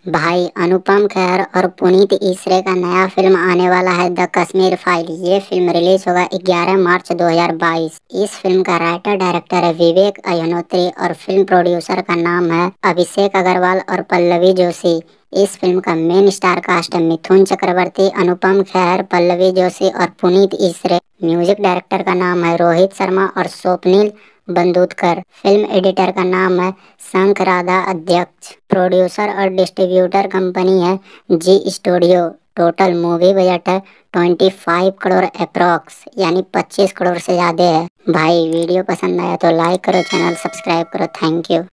भाई अनुपम खेर और पुनीत ईसरे का नया फिल्म आने वाला है द कश्मीर फाइल। ये फिल्म रिलीज होगा 11 मार्च 2022। इस फिल्म का राइटर डायरेक्टर है विवेक अयनोत्री और फिल्म प्रोड्यूसर का नाम है अभिषेक अग्रवाल और पल्लवी जोशी। इस फिल्म का मेन स्टार कास्ट है मिथुन चक्रवर्ती, अनुपम खेर, पल्लवी जोशी और पुनीत ईसरे। म्यूजिक डायरेक्टर का नाम है रोहित शर्मा और स्वप्निल बंदूतकर। फिल्म एडिटर का नाम है शंख राधा अध्यक्ष। प्रोड्यूसर और डिस्ट्रीब्यूटर कंपनी है Zee studio. Total movie budget है 25 करोड़ अप्रोक्स, यानी 25 करोड़ से ज्यादा है। भाई वीडियो पसंद आया तो लाइक करो, चैनल सब्सक्राइब करो। Thank you.